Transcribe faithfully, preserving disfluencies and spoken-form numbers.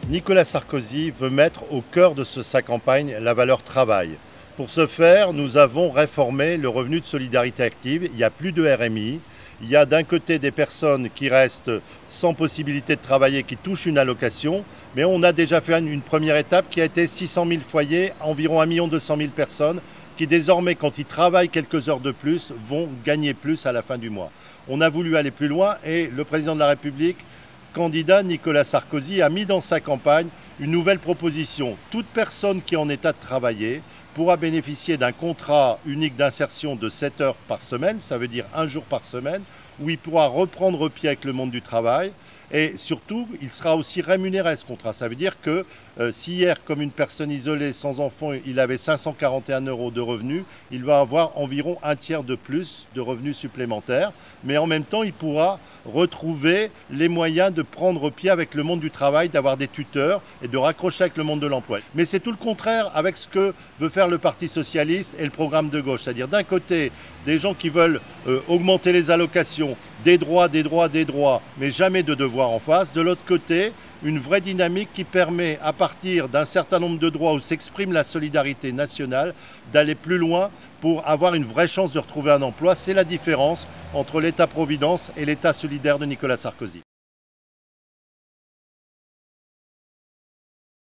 Nicolas Sarkozy veut mettre au cœur de sa campagne la valeur travail. Pour ce faire, nous avons réformé le revenu de solidarité active. Il n'y a plus de R M I. Il y a d'un côté des personnes qui restent sans possibilité de travailler, qui touchent une allocation, mais on a déjà fait une première étape qui a été six cent mille foyers, environ un million deux cent mille personnes, qui désormais, quand ils travaillent quelques heures de plus, vont gagner plus à la fin du mois. On a voulu aller plus loin et le président de la République, candidat Nicolas Sarkozy, a mis dans sa campagne une nouvelle proposition. Toute personne qui est en état de travailler pourra bénéficier d'un contrat unique d'insertion de sept heures par semaine, ça veut dire un jour par semaine, où il pourra reprendre pied avec le monde du travail. Et surtout, il sera aussi rémunéré à ce contrat. Ça veut dire que euh, si hier, comme une personne isolée sans enfant, il avait cinq cent quarante et un euros de revenus, il va avoir environ un tiers de plus de revenus supplémentaires. Mais en même temps, il pourra retrouver les moyens de prendre pied avec le monde du travail, d'avoir des tuteurs et de raccrocher avec le monde de l'emploi. Mais c'est tout le contraire avec ce que veut faire le Parti socialiste et le programme de gauche. C'est-à-dire d'un côté, des gens qui veulent euh, augmenter les allocations, des droits, des droits, des droits, mais jamais de devoirs en face. De l'autre côté, une vraie dynamique qui permet, à partir d'un certain nombre de droits où s'exprime la solidarité nationale, d'aller plus loin pour avoir une vraie chance de retrouver un emploi. C'est la différence entre l'État-providence et l'État solidaire de Nicolas Sarkozy.